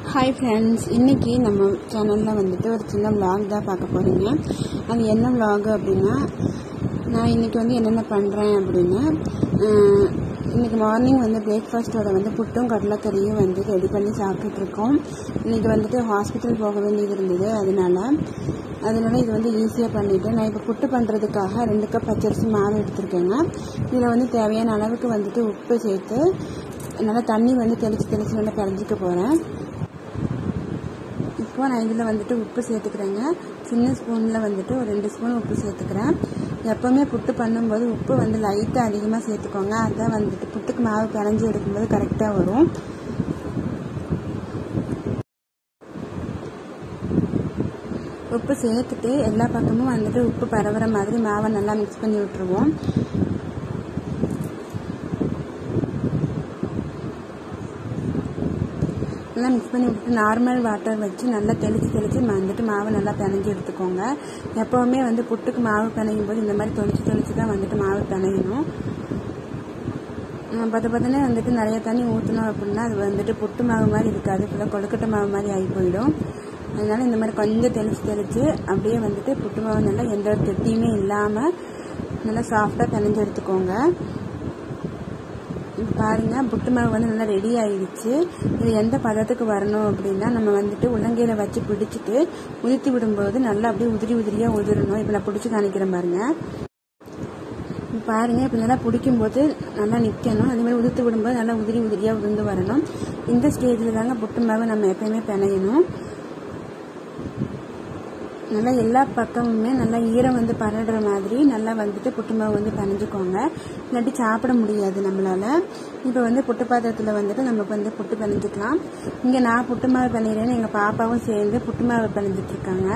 Hi friends, இன்றைக்கி நம்ம சேனலில் வந்துட்டு ஒரு சின்ன vlog தான் பார்க்க போகிறீங்க. அது என்ன vlog அப்படின்னா, நான் இன்றைக்கி வந்து என்னென்ன பண்ணுறேன் அப்படின்னா, இன்றைக்கி மார்னிங் வந்து பிரேக்ஃபாஸ்ட்டோட வந்து புட்டும் கடலைக்கறியும் வந்து ரெடி பண்ணி சாப்பிட்டுட்ருக்கோம். இன்றைக்கி வந்துட்டு ஹாஸ்பிட்டல் போக வேண்டியது இருந்தது. அதனால இது வந்து ஈஸியாக பண்ணிவிட்டு நான் இப்போ புட்டு பண்ணுறதுக்காக 2 கப் பச்சரிசி மாவு எடுத்துருக்கேங்க. இதில் வந்து தேவையான அளவுக்கு வந்துட்டு உப்பு சேர்த்து நல்லா தண்ணி வந்து தெளித்து நல்லா பிணைஞ்சிக்க போகிறேன். இப்போ நான் இதில் வந்துட்டு உப்பு சேர்த்துக்கிறேங்க. சின்ன ஸ்பூனில் வந்துட்டு ஒரு 2 ஸ்பூன் உப்பு சேர்த்துக்கிறேன். எப்போவுமே புட்டு பண்ணும்போது உப்பு வந்து லைட்டாக அதிகமாக சேர்த்துக்கோங்க. அதான் வந்துட்டு புட்டுக்கு மாவு பிணைஞ்சி எடுக்கும்போது கரெக்டாக வரும். உப்பு சேர்த்துட்டு எல்லா பக்கமும் வந்துட்டு உப்பு பரவுற மாதிரி மாவை நல்லா மிக்ஸ் பண்ணி விட்டுருவோம். நல்லா மிக்ஸ் பண்ணி விட்டுட்டு நார்மல் வாட்டர் வச்சு நல்லா தெளித்து வந்துட்டு மாவை நல்லா பிணைஞ்சி எடுத்துக்கோங்க. எப்போவுமே வந்து புட்டுக்கு மாவு பிணையும் போது இந்த மாதிரி தெளித்து தான் வந்துட்டு மாவு பிணையணும். பார்த்தோன்னே வந்துட்டு நிறைய தண்ணி ஊற்றணும் அப்படின்னா அது வந்துட்டு புட்டு மாவு மாதிரி இருக்காது, இப்போதான் கொழுக்கட்டை மாவு மாதிரி ஆகி போயிடும். அதனால இந்த மாதிரி கொஞ்சம் தெளித்து அப்படியே வந்துட்டு புட்டு மாவு நல்லா எந்த ஒரு கெட்டியுமே இல்லாமல் நல்லா சாஃப்டாக பிணைஞ்சி எடுத்துக்கோங்க. பாருங்கள், புட்டு மாவு வந்து நல்லா ரெடி ஆகிடுச்சு. இது எந்த பதத்துக்கு வரணும் அப்படின்னா, நம்ம வந்துட்டு உள்ளங்கையில வச்சு பிடிச்சிட்டு உதிர்த்தி விடும்போது நல்லா அப்படியே உதிரியாக உதிரணும். இப்போ நான் பிடிச்சி காணிக்கிறேன் பாருங்கள். இப்போ நல்லா பிடிக்கும்போது நல்லா நிற்கணும். அதே மாதிரி உதிர்த்து விடும்போது நல்லா உதிரியாக உதிர்ந்து வரணும். இந்த ஸ்டேஜில் தாங்க புட்டு மாவு நம்ம எப்பயுமே பிணையணும். நல்லா எல்லா பக்கமுமே நல்லா ஈரம் வந்து பரடுற மாதிரி நல்லா வந்துட்டு புட்டு மாவு வந்து பிணைஞ்சிக்கோங்க. இல்லாட்டி சாப்பிட முடியாது நம்மளால. இப்போ வந்து புட்டு பாத்திரத்தில் வந்துட்டு நமக்கு வந்து புட்டு பிணைஞ்சிக்கலாம். இங்கே நான் புட்டு மாவு பிணைகிறேன்னு எங்கள் பாப்பாவும் சேர்ந்து புட்டு மாவு பிணைஞ்சிட்ருக்காங்க.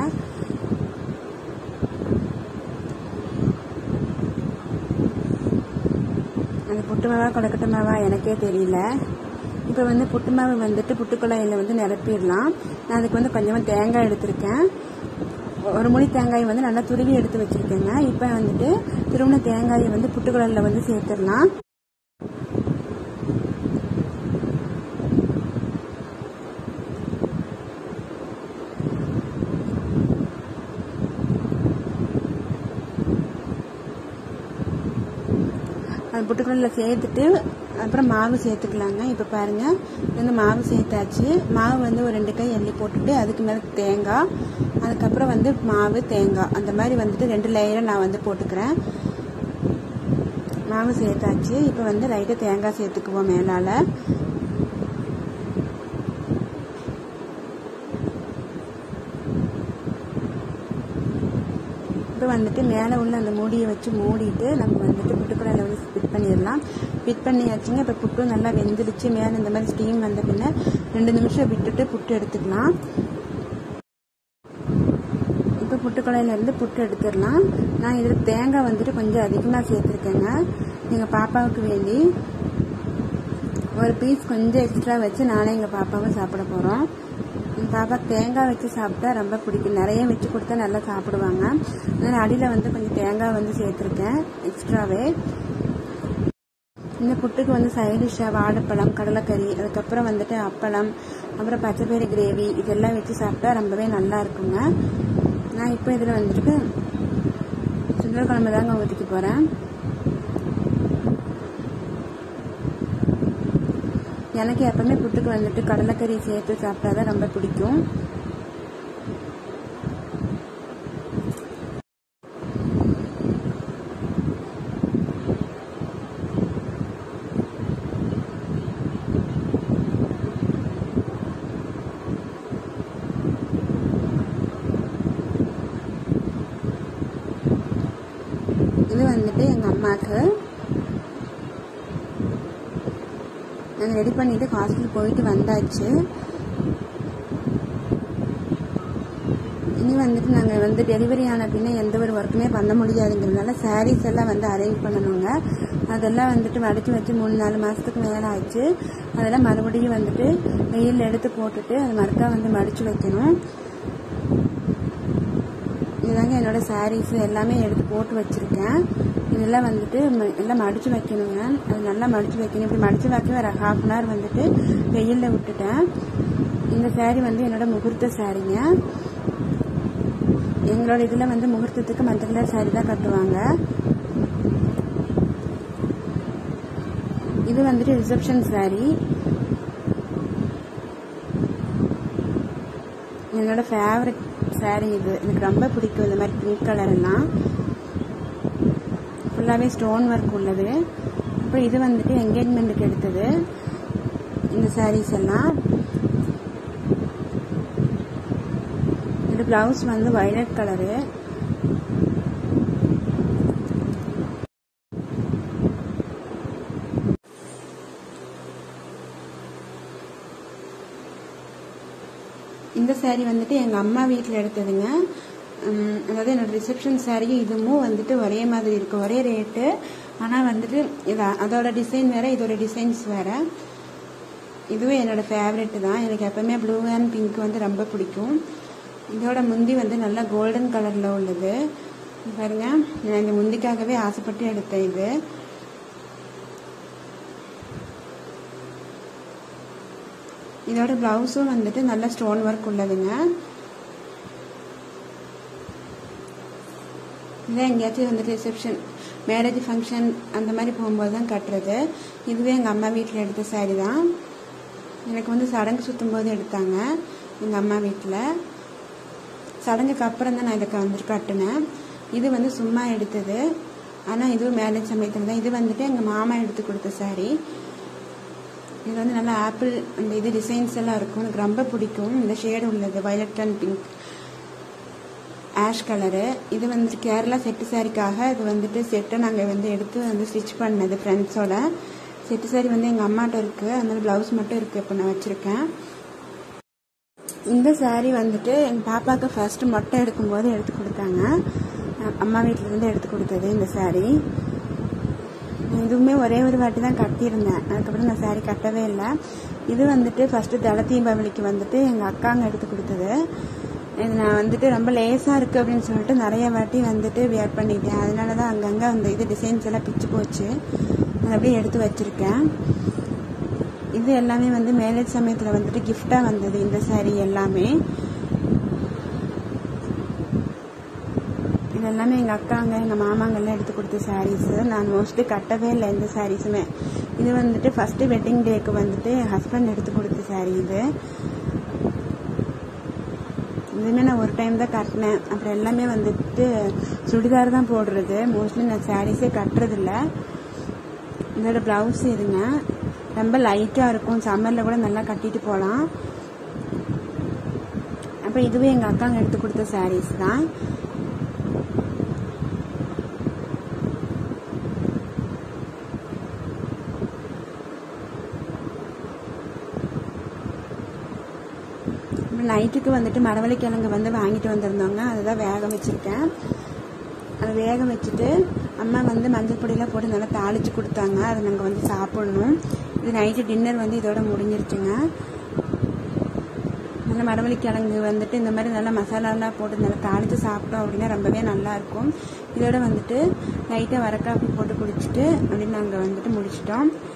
அந்த புட்டு மாவா கொழுக்கட்டை மாவா எனக்கே தெரியல. இப்போ வந்து புட்டு மாவு வந்துட்டு புட்டுக்குழாயில் வந்து நிரப்பிடலாம். நான் அதுக்கு வந்து கொஞ்சமாக தேங்காய் எடுத்திருக்கேன். ஒரு முழி தேங்காயை வந்து நல்லா துருவி எடுத்து வச்சிருக்கேங்க. இப்போ வந்துட்டு திருவின தேங்காயை வந்து புட்டுக்குழலில் வந்து சேர்த்துடலாம். அது புட்டுக்குழலில் சேர்த்துட்டு அப்புறம் மாவு சேர்த்துக்கலாங்க. இப்போ பாருங்கள், வந்து மாவு சேர்த்தாச்சு. மாவு வந்து ஒரு 2 கை எள்ளி போட்டுட்டு அதுக்கு மேலே தேங்காய், அதுக்கப்புறம் வந்து மாவு தேங்காய் அந்த மாதிரி வந்துட்டு 2 லேயரை நான் வந்து போட்டுக்கிறேன். மாவு சேர்த்தாச்சு. இப்போ வந்து லைட்டாக தேங்காய் சேர்த்துக்குவோம் மேலால். இப்போ வந்துட்டு மேலே உள்ள அந்த மூடியை வச்சு மூடிட்டு நம்ம வந்துட்டு புட்டுக்குழாயில் வந்து ஃபிட் பண்ணிடலாம். ஃபிட் பண்ணியாச்சுங்க. இப்போ புட்டு நல்லா வெந்துடுச்சு. மேலே இந்த மாதிரி ஸ்டீம் வந்த பின்ன 2 நிமிஷம் விட்டுட்டு புட்டு எடுத்துக்கலாம். இப்போ புட்டுக்குழாயிலேருந்து புட்டு எடுத்துடலாம். நான் இதில் தேங்காய் வந்துட்டு கொஞ்சம் அதிகமாக சேர்த்துருக்கேங்க. எங்கள் பாப்பாவுக்கு வேண்டி ஒரு பீஸ் கொஞ்சம் எக்ஸ்ட்ரா வச்சு நானே எங்கள் பாப்பாவும் சாப்பிட போகிறோம். எங்கள் பாப்பா தேங்காய் வச்சு சாப்பிட்டா ரொம்ப பிடிக்கும். நிறைய வச்சு கொடுத்தா நல்லா சாப்பிடுவாங்க. அதனால் அடியில் வந்து கொஞ்சம் தேங்காய் வந்து சேர்த்துருக்கேன் எக்ஸ்ட்ராவே. இந்த புட்டுக்கு வந்து சைடிஷ்ஷாக வாழைப்பழம், கடலைக்கறி, அதுக்கப்புறம் வந்துட்டு அப்பளம், அப்புறம் பச்சைப்பயிறு கிரேவி இதெல்லாம் வச்சு சாப்பிட்டா ரொம்பவே நல்லா இருக்குங்க. நான் இப்போ இதில் வந்துட்டு சுண்டல் குழம்பு தாங்க ஊற்றிக்க போகிறேன். எனக்கு எப்பவுமே புட்டுக்கு வந்துட்டு கடலைக்கறி சேர்த்து சாப்பிட்டா தான் ரொம்ப பிடிக்கும். இது வந்துட்டு எங்கள் அம்மாவுக்கு நாங்கள் ரெடி பண்ணிவிட்டு ஹாஸ்பிட்டல் போயிட்டு வந்தாச்சு. இனி வந்துட்டு நாங்கள் வந்து டெலிவரி ஆன பின்ன எந்த ஒரு ஒர்க்குமே பண்ண முடியாதுங்கிறதுனால சாரீஸ் எல்லாம் வந்து அரேஞ்ச் பண்ணணுங்க. அதெல்லாம் வந்துட்டு மடித்து வச்சு 3-4 மாதத்துக்கு மேலே ஆச்சு. அதெல்லாம் மறுபடியும் வந்துட்டு வெயிலில் எடுத்து போட்டுட்டு அது மறுக்கா வந்து மடித்து வைக்கணும். இதுதாங்க என்னோட சாரீஸ் எல்லாமே எடுத்து போட்டு வச்சுருக்கேன். இதெல்லாம் வந்துட்டு எல்லாம் மடித்து வைக்கணுங்க. அது நல்லா மடித்து வைக்கணும். இப்படி மடித்து வைக்க ஒரு 1/2 அன் ஹவர் வந்துட்டு வெயிலில் விட்டுட்டேன். இந்த சாரி வந்து என்னோட முகூர்த்த சாரிங்க. எங்களோட இதில் வந்து முகூர்த்தத்துக்கு மஞ்சள் கலர் சாரி தான் கட்டுவாங்க. இது வந்துட்டு ரிசப்ஷன் சாரி. என்னோட ஃபேவரட் சாரி இது. எனக்கு ரொம்ப பிடிக்கும் இந்த மாதிரி பிங்க் கலர் எல்லாம். ஃபுல்லாகவே ஸ்டோன் ஒர்க் உள்ளது. அப்புறம் இது வந்துட்டு என்கேஜ்மெண்ட்டுக்கு எடுத்தது இந்த சாரீஸ் எல்லாம். இது பிளவுஸ் வந்து வயலட் கலரு. இந்த சாரி வந்துட்டு எங்க அம்மா வீட்டில் எடுத்ததுங்க. அதாவது என்னோட ரிசப்ஷன் சாரியும் இதுவும் வந்துட்டு ஒரே மாதிரி இருக்கு, ஒரே ரேட்டு. ஆனால் வந்துட்டு அதோட டிசைன் வேற, இதோட டிசைன்ஸ் வேற. இதுவே என்னோட ஃபேவரெட் தான். எனக்கு எப்பவுமே ப்ளூ அண்ட் பிங்க் வந்து ரொம்ப பிடிக்கும். இதோட முந்தி வந்து நல்லா கோல்டன் கலர்ல உள்ளது பாருங்க. நான் இந்த முந்திக்காகவே ஆசைப்பட்டு எடுத்தேன் இது. இதோட பிளவுஸும் வந்துட்டு நல்ல ஸ்டோன் ஒர்க் உள்ளதுங்க. இதான் எங்கேயாச்சும் வந்துட்டு ரிசப்ஷன், மேரேஜ் ஃபங்க்ஷன் அந்த மாதிரி போகும்போது தான் கட்டுறது. இதுவே எங்கள் அம்மா வீட்டில் எடுத்த சாரி தான். எனக்கு வந்து சடங்கு சுற்றும் போது எடுத்தாங்க எங்கள் அம்மா வீட்டில். சடங்குக்கு அப்புறம் தான் நான் இதுக்கு வந்துட்டு கட்டினேன். இது வந்து சும்மா எடுத்தது, ஆனால் இதுவும் மேரேஜ் சமயத்தில் தான். இது வந்துட்டு எங்கள் மாமா எடுத்து கொடுத்த சாரி. இது வந்து நல்லா ஆப்பிள் அந்த இது டிசைன்ஸ் எல்லாம் இருக்கும். எனக்கு ரொம்ப பிடிக்கும். இந்த ஷேடு உள்ளது violet and pink ash colour. இது வந்துட்டு கேரளா செட்டு சாரிக்காக இது வந்துட்டு செட்டை நாங்கள் வந்து எடுத்து வந்து ஸ்டிச் பண்ணது ஃப்ரெண்ட்ஸோட. செட்டு சாரி வந்து எங்கள் அம்மாட்ட இருக்குது, அதனால ப்ளவுஸ் மட்டும் இருக்குது. இப்போ நான் வச்சுருக்கேன். இந்த சாரி வந்துட்டு எங்கள் பாப்பாவுக்கு ஃபர்ஸ்ட் மொட்டை எடுக்கும்போது எடுத்து கொடுத்தாங்க. அம்மா வீட்டிலேருந்து எடுத்து கொடுத்தது இந்த சாரி. இதுவுமே ஒரே ஒரு வாட்டி தான் கட்டியிருந்தேன். அதுக்கப்புறம் நான் சாரி கட்டவே இல்லை. இது வந்துட்டு ஃபர்ஸ்ட் தலை தீபாவளிக்கு வந்துட்டு எங்கள் அக்காங்க எடுத்து கொடுத்தது. இது நான் வந்துட்டு ரொம்ப லேசாக இருக்குது அப்படின்னு சொல்லிட்டு நிறைய வாட்டி வந்துட்டு வியர் பண்ணிட்டேன். அதனால தான் அங்கங்கே அந்த இது டிசைன்ஸ் எல்லாம் பிச்சு போச்சு. அதை அப்படியே எடுத்து வச்சுருக்கேன். இது எல்லாமே வந்து மேரேஜ் சமயத்தில் வந்துட்டு கிஃப்டாக வந்தது இந்த சாரி எல்லாமே. இது எல்லாமே எங்கள் அக்காங்க எங்கள் மாமாங்கெல்லாம் எடுத்து கொடுத்த சாரீஸு. நான் மோஸ்ட்லி கட்டவே இல்லை எந்த சாரீஸுமே. இது வந்துட்டு ஃபஸ்ட்டு வெட்டிங் டேக்கு வந்துட்டு என் ஹஸ்பண்ட் எடுத்து கொடுத்த சாரீ இது. இதுவுமே நான் ஒரு டைம் தான் கட்டினேன். அப்புறம் எல்லாமே வந்துட்டு சுடிதார் தான் போடுறது. மோஸ்ட்லி நான் சாரீஸே கட்டுறதில்ல. இதோட ப்ளவுஸ் இதுங்க. ரொம்ப லைட்டாக இருக்கும், சம்மரில் கூட நல்லா கட்டிட்டு போகலாம். அப்புறம் இதுவே எங்கள் அக்காங்க எடுத்து கொடுத்த சாரீஸ் தான். நைட்டுக்கு வந்துட்டு மரவள்ளிக்கிழங்கு வந்து வாங்கிட்டு வந்திருந்தோங்க. அதுதான் வேக வச்சுருக்கேன். அதை வேக வச்சுட்டு அம்மா வந்து மஞ்சள் பொடியெல்லாம் போட்டு நல்லா தாளித்து கொடுத்தாங்க. அதை நாங்கள் வந்து சாப்பிடணும். இது நைட்டு டின்னர் வந்து இதோட முடிஞ்சிருச்சுங்க. நல்லா மரவள்ளிக்கிழங்கு வந்துட்டு இந்த மாதிரி நல்லா மசாலாலாம் போட்டு நல்லா தாளித்து சாப்பிட்டோம் அப்படின்னா ரொம்பவே நல்லாயிருக்கும். இதோட வந்துட்டு லைட்டாக வர காஃபி போட்டு குடிச்சிட்டு அப்படின்னு நாங்கள் வந்துட்டு முடிச்சிட்டோம்.